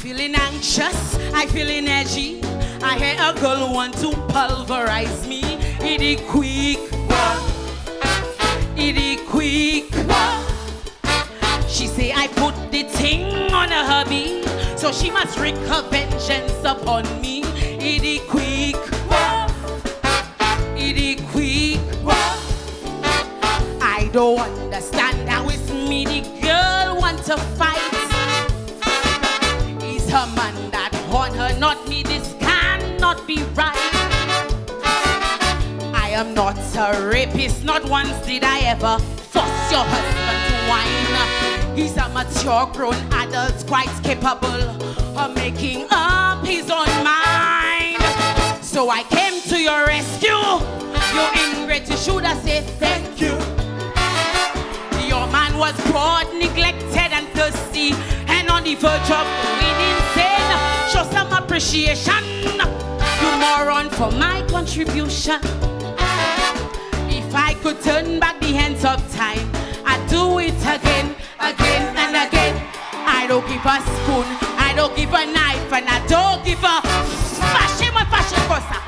feeling anxious, I feeling edgy. I hear a girl want to pulverize me. Itty quick, itty quick. She say I put the thing on her hubby, so she must wreak her vengeance upon me. Itty quick, itty quick. I don't understand how it's me the girl want to fight. It's her man that horn her, not me. This cannot be right. I am not a rapist, not once did I ever force your husband to whine. He's a mature grown adult, quite capable of making up his own mind. So I came to your rescue. Your ingrate, you should have said thank you. Your man was bored, neglected and thirsty, and on the verge of going insane. Show some appreciation, you moron, for my contribution. If I could turn back the hands of time, I'd do it again, again and again. I don't give a spoon, I don't give a knife, and I don't give a fashion or fashion cosa.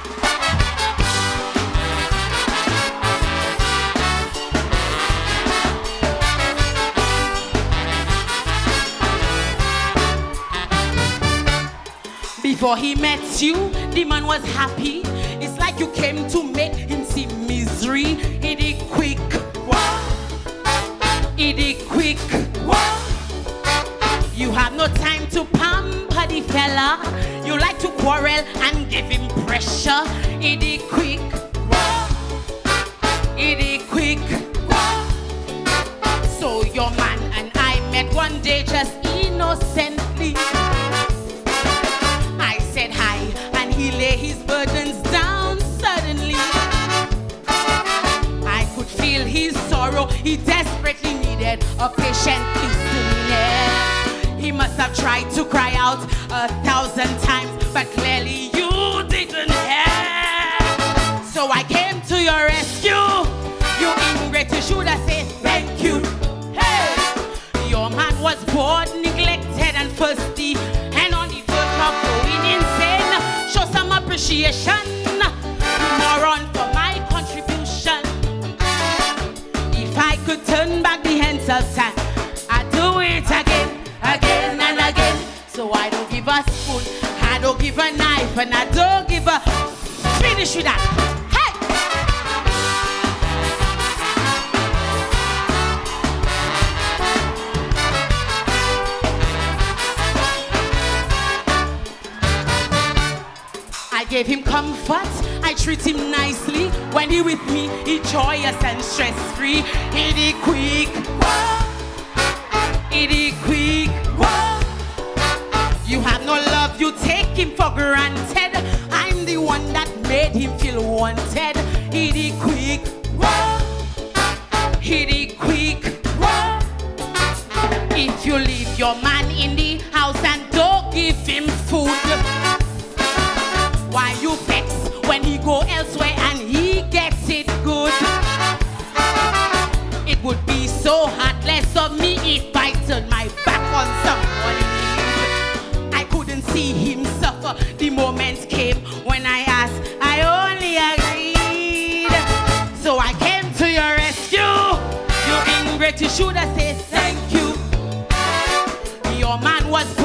Before he met you, the man was happy. It's like you came to make him see misery. Itty quick, itty quick. You have no time to pamper the fella. You like to quarrel and give him pressure. Itty quick, itty quick. So your man and I met one day just innocently. I said hi and he lay his burdens down suddenly. I could feel his sorrow. He desperately needed a patient listener. He must have tried to cry out 1,000 times, but clearly you didn't hear. So I came to your rescue. You ingrate, you should have said thank you. Hey, your man was bored, neglected and thirsty, and on the verge of going insane. Show some appreciation, moron, for my contribution. If I could turn back the hands of time, I'd do it again, again and again. So I don't give a spoon, I don't give a knife, and I don't give a finish with that. Hey! I gave him comfort, I treat him nicely. When he with me, he joyous and stress-free. Itty quick, itty quick. You have no love, you take him for granted. I'm the one that made him feel wanted. Itty quick, itty quick. If you leave your man in the house and don't give him food, why you vex when he go elsewhere and he gets it good? It would be so heartless of me if I turned my back on someone in need. I couldn't see him suffer. The moment came when I asked, I only agreed. So I came to your rescue. You ingrate, you should have said thank you. Your man was